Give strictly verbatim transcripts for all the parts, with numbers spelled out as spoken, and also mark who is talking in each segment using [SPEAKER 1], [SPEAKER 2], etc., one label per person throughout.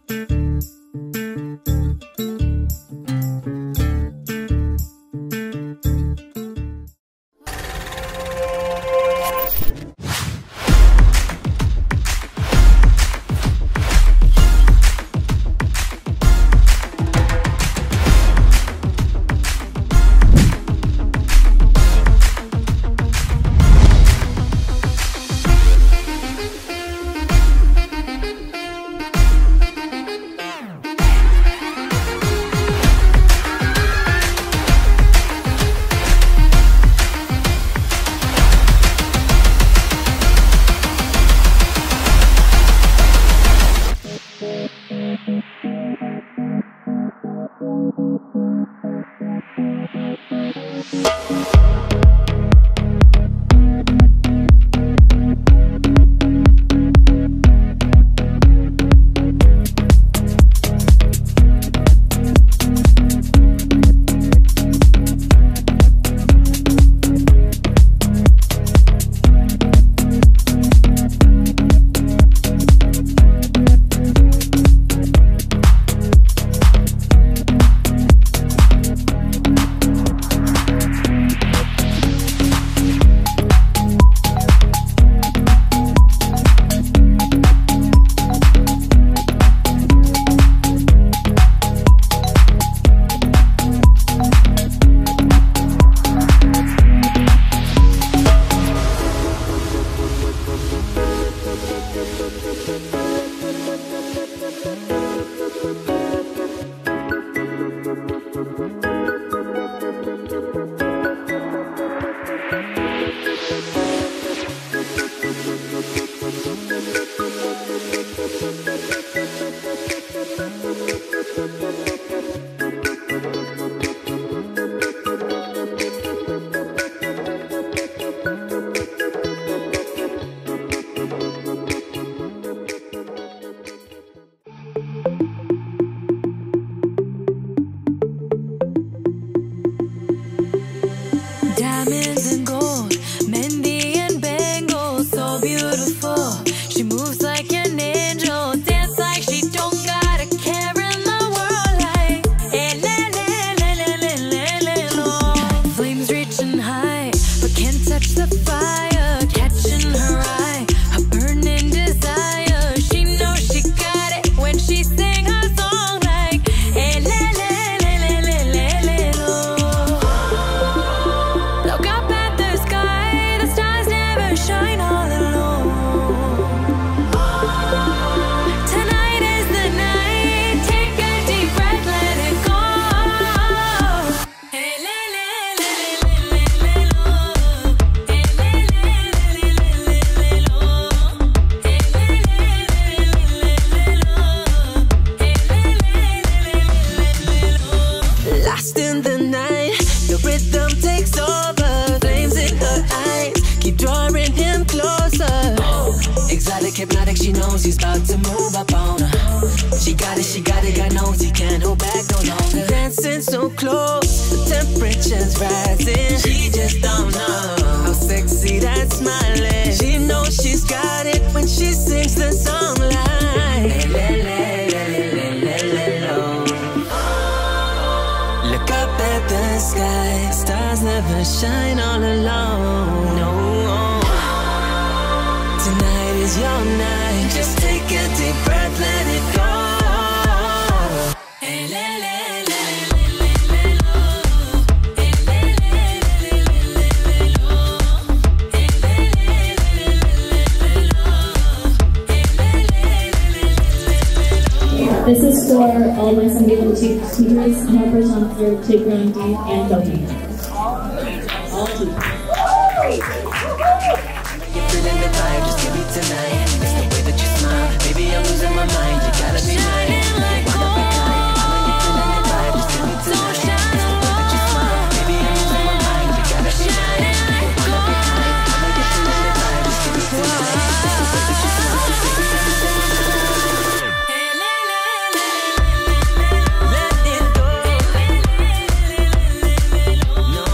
[SPEAKER 1] Hypnotic, she knows he's about to move up on her. She got it, she got it, God knows he can't hold back no longer. Dancing so close, the temperature's rising. She just don't know how sexy that smile is. She knows she's got it when she sings the song like look up at the sky, stars never shine all alone. No, tonight is your night. Just take a deep breath, let it go. Hey, le, le, le, le, le, le, lo. Hey, le, le, le, le, le, le, lo. Hey, le, le, le, le, le, lo. Hey, le, le, le, le, lo.
[SPEAKER 2] This is for all my Sunday school teachers, helpers on third, playground D, and Belgium. All teachers.
[SPEAKER 1] Feeling the vibe, just give me tonight. It's the way that you smile, baby, I'm losing my mind. You gotta be mine. Wanna be kind. I know you're feeling the vibe, just give me tonight. It's the way that you smile, baby, I'm losing my mind. You gotta be mine. Wanna be kind. I know you're feeling the vibe, just give me tonight. It's the way that you smile, baby, I'm losing my mind. Let it go. No.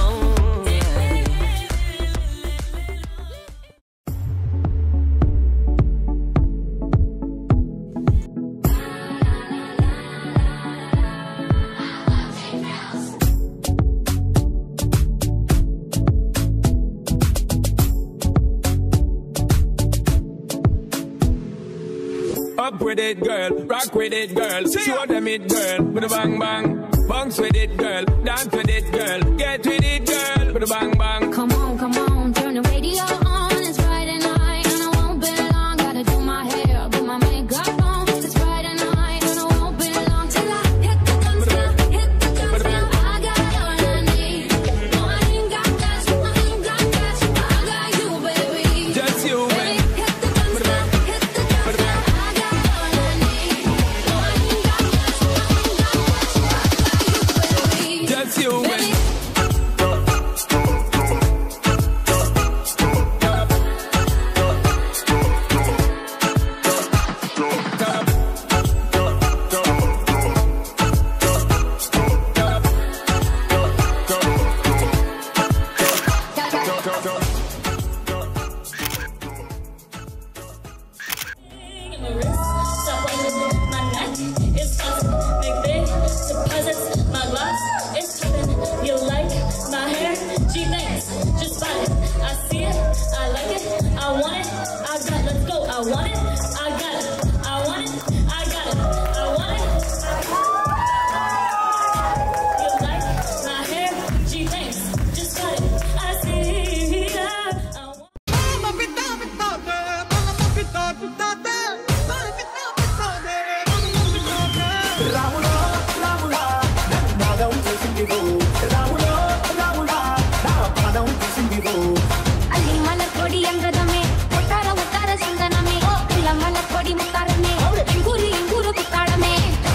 [SPEAKER 3] Up with it, girl. Rock with it, girl. Show them it, girl. With a bang bang. Bounce with it, girl. Dance with it, girl. Get with it, girl. With a bang bang.
[SPEAKER 4] Come on, come on, turn the radio on. It's Friday night and I won't be long. Gotta do my hair, put my makeup on. It's Friday night and I won't be long till I hit the dance floor, hit the dance floor. I got all I need. No, I ain't got cash, I ain't got cash. I got you, baby.
[SPEAKER 3] Just you,
[SPEAKER 4] Baby, hit the dance floor, hit the dance floor. I got all I need. No, I ain't got cash, I ain't got cash. I got you, baby.
[SPEAKER 3] Just you,
[SPEAKER 4] Baby.
[SPEAKER 3] baby.
[SPEAKER 2] My wrist, stop watching my neck. It's awesome, big big deposits. My gloss is popping. You like my hair? Gee, thanks. Just buy it. I see it. I like it. I want it. I got. Let's go. I want it. I got it. I want it. I got it. I want it. You like my hair? Gee, thanks. Just buy it. I see it. I want
[SPEAKER 4] ಅಲ್ಲಿ ಮಲಕೊಡಿ ಅಂಗದಮೆ ಒಟ್ಟಾರ ಒಟ್ಟಾರ ಸಂಗನಮೆ ಇಲ್ಲ ಮಲಕೊಡಿ ಮುತ್ತಾರಮೆ ಇಂಗೂರಿ ಇಂಗೂರು ಕುತ್ತಾಳಮೆ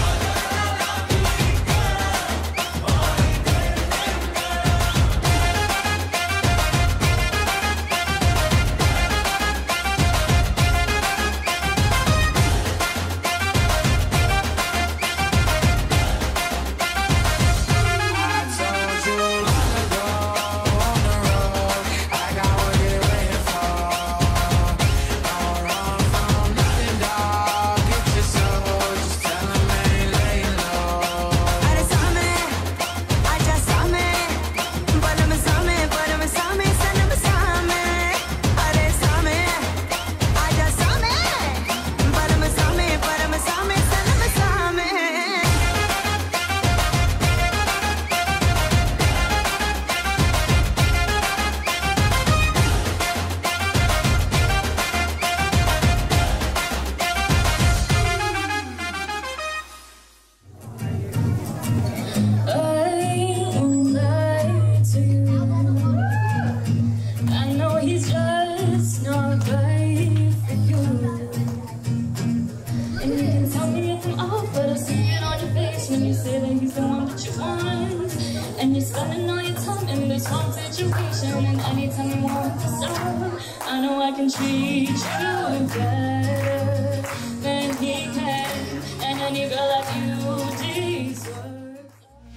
[SPEAKER 2] spending all your time in this one situation, and anytime you want to stop, I know I can treat you better than he can, and any girl like you deserves.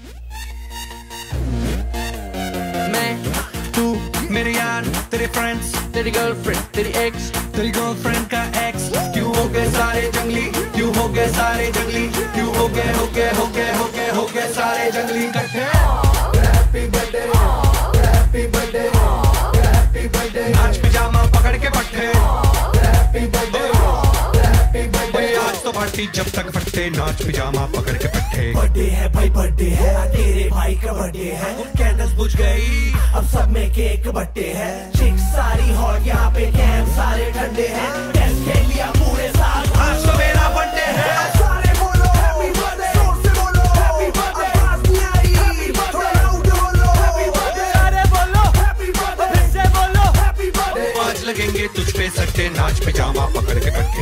[SPEAKER 5] मैं तू मेरे यार तेरे friends तेरी girlfriend तेरी x तेरी girlfriend का x क्यों हो गए सारे जंगली क्यों हो गए सारे जंगली क्यों हो गए हो गए हो गए हो गए हो गए सारे जंगली इकट्ठे happy birthday happy birthday happy birthday नाच पिजामा पकड़ के पट्टे हैप्पी बर्थडे हैप्पी बर्थडे आज तो पार्टी जब तक फटते नाच पिजामा पकड़ के पट्टे
[SPEAKER 6] बर्थडे है भाई बर्थडे है तेरे भाई का बर्थडे है कैंडल्स बुझ गई अब सब में केक बट्टे है चिक्स सारी हॉट यहाँ पे कैंप सारे ठंडे हैं टेस्ट खेल लिया पूरे साल आज तो मेरा बर्थडे है सारे बोलो हैप्पी बर्थडे जोर से बोलो हैप्पी बर्थडे आवाज नहीं आ रही थोड़ा लाउड बोलो हैप्पी बर्थडे अरे बोलो हैप्पी बर्थडे फिर से बोलो हैप्पी बर्थडे
[SPEAKER 5] आज लगेंगे तुझ पे सट्टे नाच पिजामा पकड़ के पट्टे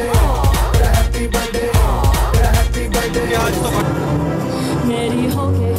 [SPEAKER 2] मेरी होके